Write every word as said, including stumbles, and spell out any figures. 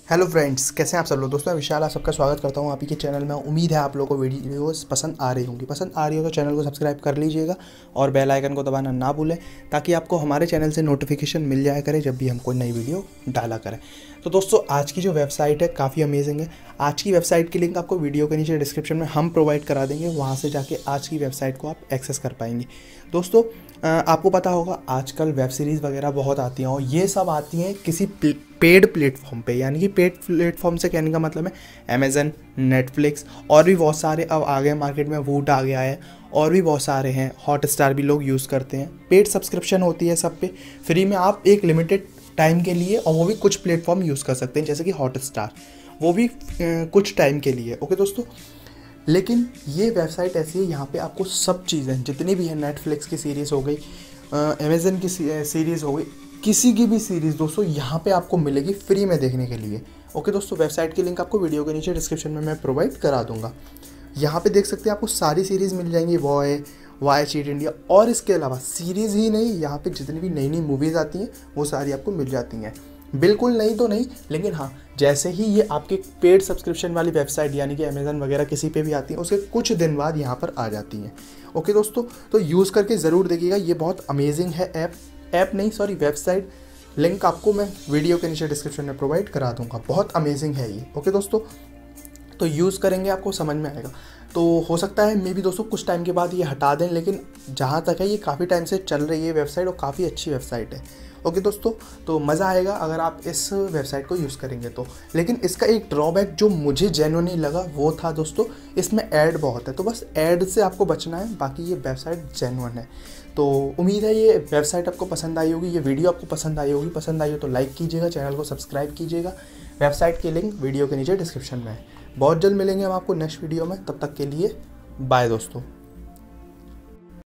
Hello friends, कैसे हैं आप सब लोग। दोस्तों मैं विशाल आप सबका स्वागत करता हूं आप ही के चैनल में। उम्मीद है आप लोगों को वीडियोस पसंद आ रही होंगी। पसंद आ रही हो तो चैनल को सब्सक्राइब कर लीजिएगा और बेल आइकन को दबाना ना भूलें, ताकि आपको हमारे चैनल से नोटिफिकेशन मिल जाया करे जब भी हम कोई नई वीडियो डाला करें। तो दोस्तों आज की जो वेबसाइट है काफ़ी अमेजिंग है। आज की वेबसाइट की लिंक आपको वीडियो के नीचे डिस्क्रिप्शन में हम प्रोवाइड करा देंगे, वहाँ से जाके आज की वेबसाइट को आप एक्सेस कर पाएंगे। दोस्तों आपको पता होगा आजकल वेब सीरीज़ वगैरह बहुत आती हैं और ये सब आती हैं किसी पेड प्लेटफॉर्म पे, यानी कि पेड प्लेटफॉर्म से कहने का मतलब है अमेज़न, नेटफ्लिक्स और भी बहुत सारे अब आ गए मार्केट में। वूट आ गया है और भी बहुत सारे हैं। हॉटस्टार भी लोग यूज़ करते हैं। पेड सब्सक्रिप्शन होती है सब पे। फ्री में आप एक लिमिटेड टाइम के लिए, और वो भी कुछ प्लेटफॉर्म यूज़ कर सकते हैं, जैसे कि हॉटस्टार, वो भी कुछ टाइम के लिए। ओके दोस्तों, लेकिन ये वेबसाइट ऐसी है, यहाँ पे आपको सब चीज़ें जितनी भी है, नेटफ्लिक्स की सीरीज़ हो गई, अमेज़न की सीरीज़ हो गई, किसी की भी सीरीज़ दोस्तों यहाँ पे आपको मिलेगी फ्री में देखने के लिए। ओके दोस्तों, वेबसाइट की लिंक आपको वीडियो के नीचे डिस्क्रिप्शन में मैं प्रोवाइड करा दूंगा। यहाँ पे देख सकते हैं आपको सारी सीरीज़ मिल जाएंगी, वॉय, वाई चीट इंडिया, और इसके अलावा सीरीज़ ही नहीं, यहाँ पे जितनी भी नई नई मूवीज़ आती हैं वो सारी आपको मिल जाती हैं। बिल्कुल नहीं तो नहीं, लेकिन हाँ, जैसे ही ये आपके पेड सब्सक्रिप्शन वाली वेबसाइट यानी कि अमेज़न वगैरह किसी पे भी आती है, उसके कुछ दिन बाद यहाँ पर आ जाती हैं। ओके दोस्तों, तो यूज़ करके ज़रूर देखिएगा, ये बहुत अमेजिंग है। ऐप ऐप नहीं सॉरी वेबसाइट, लिंक आपको मैं वीडियो के नीचे डिस्क्रिप्शन में प्रोवाइड करा दूंगा। बहुत अमेजिंग है ये। ओके दोस्तों, तो यूज़ करेंगे आपको समझ में आएगा। तो हो सकता है मे बी दोस्तों कुछ टाइम के बाद ये हटा दें, लेकिन जहाँ तक है ये काफ़ी टाइम से चल रही है वेबसाइट और काफ़ी अच्छी वेबसाइट है। ओके दोस्तों, तो मज़ा आएगा अगर आप इस वेबसाइट को यूज़ करेंगे तो। लेकिन इसका एक ड्रॉबैक जो मुझे जेन्युइनली लगा वो था दोस्तों, इसमें ऐड बहुत है। तो बस ऐड से आपको बचना है, बाकी ये वेबसाइट जेन्युइन है। तो उम्मीद है ये वेबसाइट आपको पसंद आई होगी, ये वीडियो आपको पसंद आई होगी। पसंद आई हो तो लाइक कीजिएगा, चैनल को सब्सक्राइब कीजिएगा। वेबसाइट की लिंक वीडियो के नीचे डिस्क्रिप्शन में है। बहुत जल्द मिलेंगे हम आपको नेक्स्ट वीडियो में, तब तक के लिए बाय दोस्तों।